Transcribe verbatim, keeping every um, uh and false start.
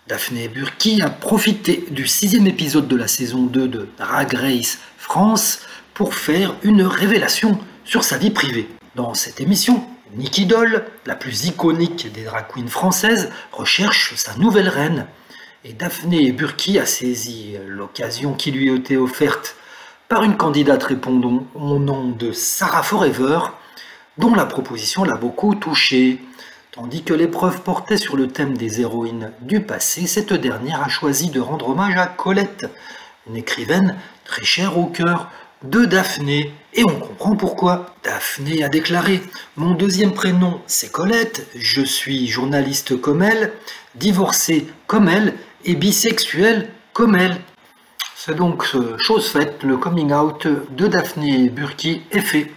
Daphné Burki a profité du sixième épisode de la saison deux de Drag Race France pour faire une révélation sur sa vie privée. Dans cette émission, Nicky Doll, la plus iconique des drag queens françaises, recherche sa nouvelle reine. Et Daphné Burki a saisi l'occasion qui lui était offerte par une candidate répondant au nom de Sarah Forever, dont la proposition l'a beaucoup touchée. Tandis que l'épreuve portait sur le thème des héroïnes du passé, cette dernière a choisi de rendre hommage à Colette, une écrivaine très chère au cœur de Daphné. Et on comprend pourquoi. Daphné a déclaré « Mon deuxième prénom, c'est Colette, je suis journaliste comme elle, divorcée comme elle et bisexuelle comme elle. » C'est donc chose faite, le coming out de Daphné Burki est fait.